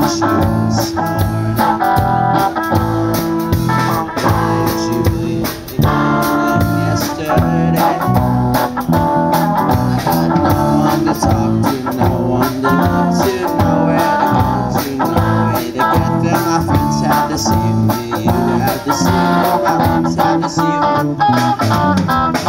choose hard. Julie, yesterday I got no one to talk to, no one to love to, nowhere to go to, no way to get there. My friends had to see me, you had to see me, my friends had to see you.